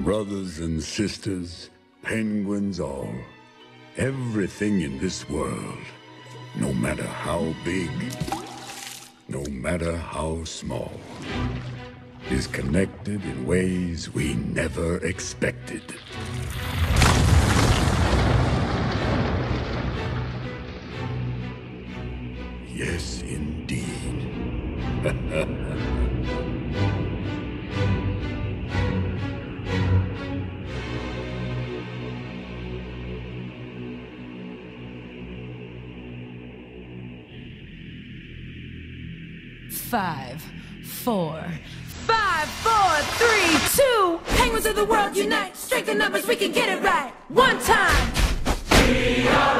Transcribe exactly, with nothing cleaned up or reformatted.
Brothers and sisters, penguins all, everything in this world, no matter how big, no matter how small, is connected in ways we never expected. Yes, indeed. Five, four, five, four, three, two. Penguins of the world unite. Strength in numbers, we can get it right. One time. We are